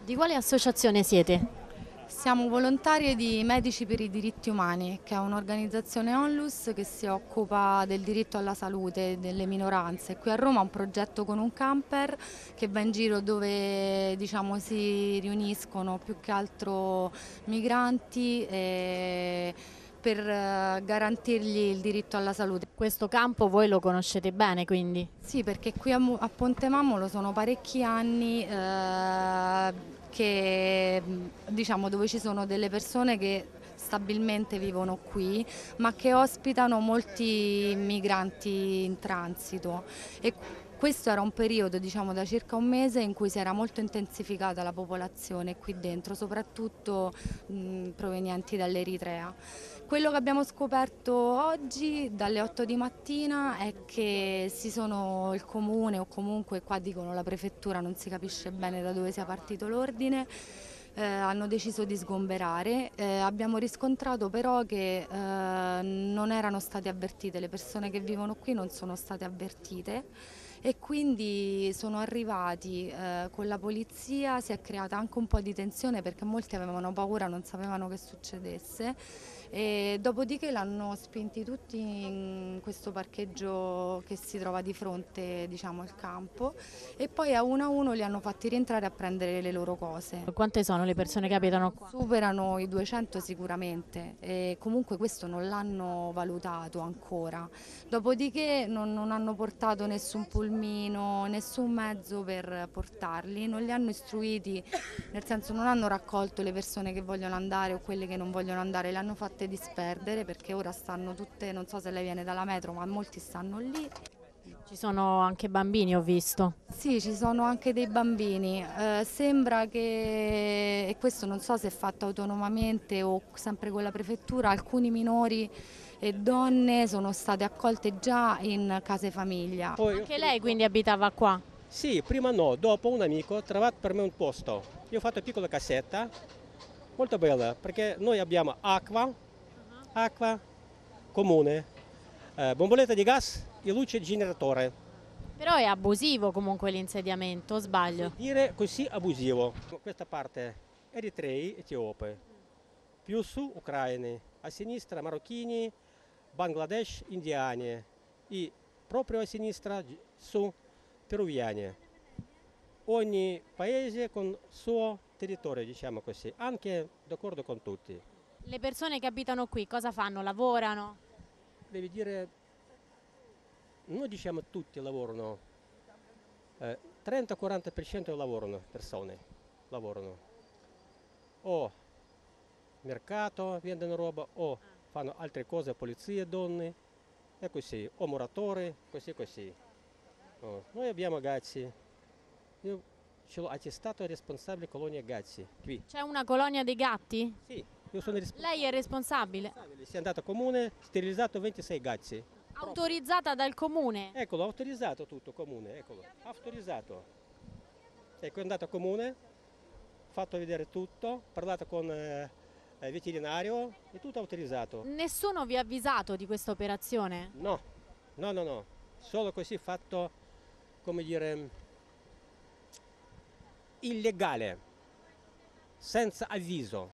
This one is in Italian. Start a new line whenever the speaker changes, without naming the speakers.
Di quale associazione siete?
Siamo volontarie di Medici per i diritti umani, che è un'organizzazione onlus che si occupa del diritto alla salute delle minoranze. Qui a Roma ha un progetto con un camper che va in giro dove diciamo, si riuniscono più che altro migranti per garantirgli il diritto alla salute.
Questo campo voi lo conoscete bene, quindi.
Sì, perché qui a Ponte Mammolo sono parecchi anni diciamo, dove ci sono delle persone che stabilmente vivono qui, ma che ospitano molti migranti in transito. E questo era un periodo, diciamo, da circa un mese in cui si era molto intensificata la popolazione qui dentro, soprattutto provenienti dall'Eritrea. Quello che abbiamo scoperto oggi dalle 8 di mattina è che il comune o comunque qua dicono la prefettura, non si capisce bene da dove sia partito l'ordine, hanno deciso di sgomberare. Abbiamo riscontrato però che non erano state avvertite, le persone che vivono qui non sono state avvertite e quindi sono arrivati con la polizia, si è creata anche un po' di tensione perché molti avevano paura, non sapevano che succedesse e dopodiché l'hanno spinti tutti in questo parcheggio che si trova di fronte, diciamo, al campo e poi a uno li hanno fatti rientrare a prendere le loro cose.
Quante sono le persone che abitano qua?
Superano i 200 sicuramente e comunque questo non l'hanno valutato ancora. Dopodiché non hanno portato nessun pulmino, nessun mezzo per portarli, non li hanno istruiti, nel senso non hanno raccolto le persone che vogliono andare o quelle che non vogliono andare, le hanno fatte disperdere perché ora stanno tutte, non so se lei viene dalla metro, ma molti stanno lì.
Ci sono anche bambini, ho visto.
Sì, ci sono anche dei bambini. Sembra che, e questo non so se è fatto autonomamente o sempre con la prefettura, alcuni minori e donne sono state accolte già in case famiglia.
Poi ho
Anche lei
finito.
quindi abitava qua?
Sì, prima no, dopo un amico ha trovato per me un posto. Io ho fatto una piccola cassetta, molto bella, perché noi abbiamo acqua comune, bomboletta di gas e luce generatore.
Però è abusivo comunque l'insediamento, o
Se
sbaglio?
dire così abusivo. Questa parte eritrei, etiopi, più su ucraini, a sinistra marocchini, Bangladesh, indiani e proprio a sinistra su peruviani. Ogni paese con il suo territorio, diciamo così, anche d'accordo con tutti.
Le persone che abitano qui cosa fanno? Lavorano?
Devi dire, noi diciamo tutti lavorano, 30-40% lavorano persone, lavorano. O mercato, vendono roba, o fanno altre cose, polizia, donne, e così, o muratori, così così. Oh, noi abbiamo Gazzi, io ce l'ho attestato responsabile colonia Gazzi, qui.
C'è una colonia dei gatti?
Sì, io sono
Lei è responsabile?
responsabile, si è andato a comune, sterilizzato 26 Gazzi.
Autorizzata dal comune?
Eccolo, autorizzato tutto comune, eccolo, autorizzato. Ecco, è andato a comune, fatto vedere tutto, parlato con il veterinario, è tutto autorizzato.
Nessuno vi ha avvisato di questa operazione?
No, no, no, no, solo così fatto, come dire, illegale, senza avviso.